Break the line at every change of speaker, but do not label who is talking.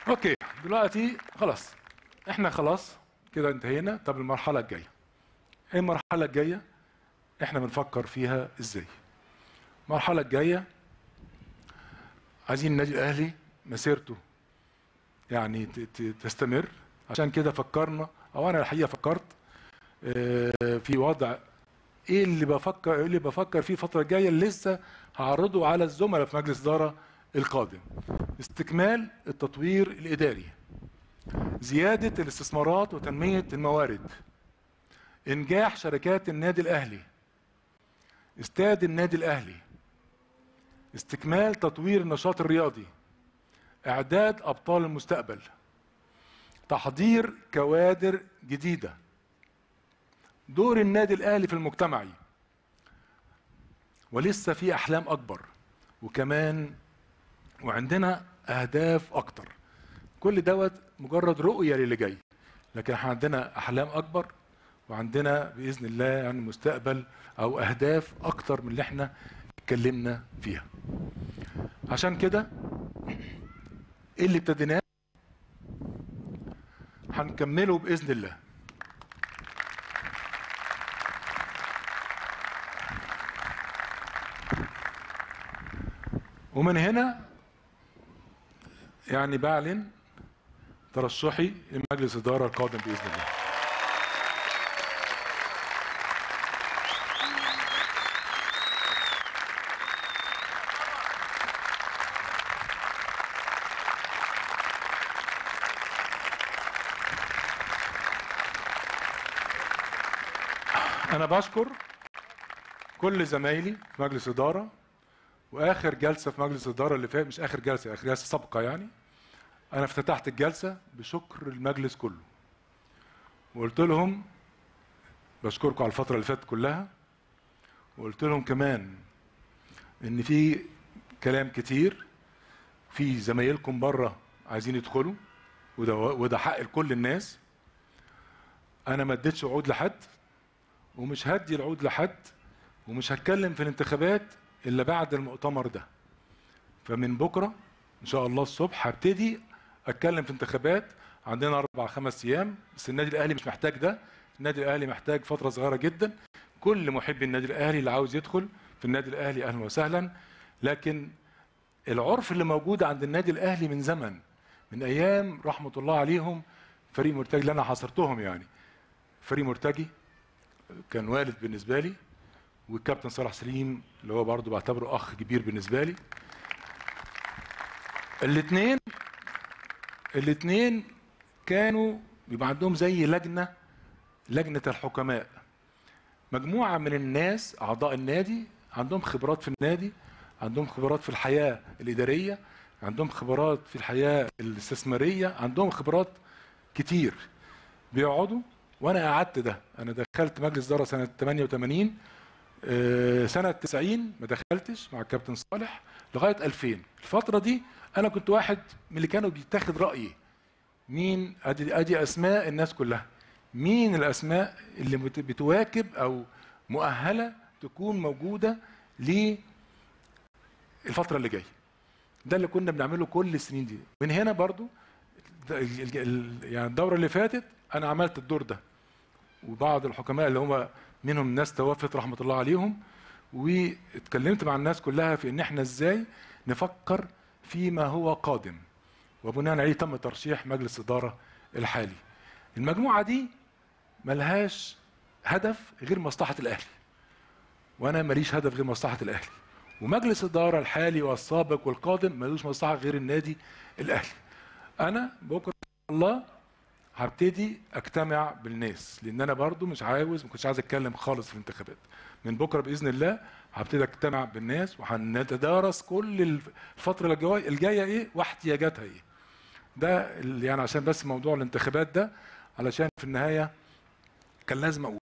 اوكي دلوقتي خلاص احنا خلاص كده انتهينا. طب المرحله الجايه ايه؟ المرحله الجايه احنا بنفكر فيها ازاي؟ المرحله الجايه عايزين النادي الاهلي مسيرته يعني تستمر. عشان كده فكرنا، او انا الحقيقه فكرت في وضع ايه اللي بفكر فيه الفتره الجايه اللي لسه هعرضه على الزملاء في مجلس الاداره القادم. استكمال التطوير الاداري، زياده الاستثمارات وتنميه الموارد، انجاح شركات النادي الاهلي، استاد النادي الاهلي، استكمال تطوير النشاط الرياضي، اعداد ابطال المستقبل، تحضير كوادر جديده، دور النادي الاهلي في المجتمع، ولسه في احلام اكبر وكمان وعندنا اهداف اكتر. كل دوت مجرد رؤيه للي جاي، لكن احنا عندنا احلام اكبر وعندنا باذن الله يعني مستقبل او اهداف اكتر من اللي احنا اتكلمنا فيها. عشان كده اللي ابتديناه هنكمله باذن الله. ومن هنا يعني بعلن ترشحي لمجلس الاداره القادم باذن الله. انا بشكر كل زمايلي في مجلس اداره، واخر جلسه في مجلس الاداره اللي فات، مش اخر جلسه، اخر جلسه سابقه يعني، انا افتتحت الجلسه بشكر المجلس كله وقلت لهم بشكركم على الفتره اللي فاتت كلها، وقلت لهم كمان ان في كلام كتير، في زمايلكم بره عايزين يدخلوا وده حق لكل الناس. انا ما اديتش وعود لحد ومش هدي العود لحد ومش هتكلم في الانتخابات الا بعد المؤتمر ده. فمن بكره ان شاء الله الصبح هبتدي اتكلم في انتخابات. عندنا 4-5 ايام، بس النادي الاهلي مش محتاج ده. النادي الاهلي محتاج فتره صغيره جدا. كل محبي النادي الاهلي اللي عاوز يدخل في النادي الاهلي اهلا وسهلا. لكن العرف اللي موجود عند النادي الاهلي من زمن، من ايام رحمه الله عليهم فريق مرتجي اللي انا حاصرتهم، يعني فريق مرتجي كان والد بالنسبه لي، والكابتن صلاح سليم اللي هو برضه بعتبره اخ كبير بالنسبه لي. الاثنين كانوا بيبقى عندهم زي لجنه الحكماء، مجموعه من الناس اعضاء النادي عندهم خبرات في النادي، عندهم خبرات في الحياه الاداريه، عندهم خبرات في الحياه الاستثماريه، عندهم خبرات كتير بيقعدوا. وانا قعدت ده، انا دخلت مجلس اداره سنه 88، سنه 90 ما دخلتش مع الكابتن صالح لغايه 2000. الفتره دي انا كنت واحد من اللي كانوا بيتاخد رايي مين ادي اسماء الناس كلها، مين الاسماء اللي بتواكب او مؤهله تكون موجوده للفتره اللي جايه. ده اللي كنا بنعمله كل السنين دي. من هنا برضو يعني الدوره اللي فاتت انا عملت الدور ده، وبعض الحكماء اللي هم منهم ناس توفت رحمه الله عليهم، واتكلمت مع الناس كلها في ان احنا ازاي نفكر فيما هو قادم، وبناء عليه تم ترشيح مجلس الاداره الحالي. المجموعه دي ملهاش هدف غير مصلحه الاهلي، وانا ماليش هدف غير مصلحه الاهلي، ومجلس الاداره الحالي والسابق والقادم ملوش مصلحه غير النادي الاهلي. انا بكره ان شاء الله هبتدي اجتمع بالناس، لان انا برضو ما كنتش عايز اتكلم خالص في الانتخابات. من بكره باذن الله هبتدي اجتمع بالناس وهنتدارس كل الفتره الجايه ايه واحتياجاتها ايه. ده يعني عشان بس موضوع الانتخابات ده، علشان في النهايه كان لازم اقول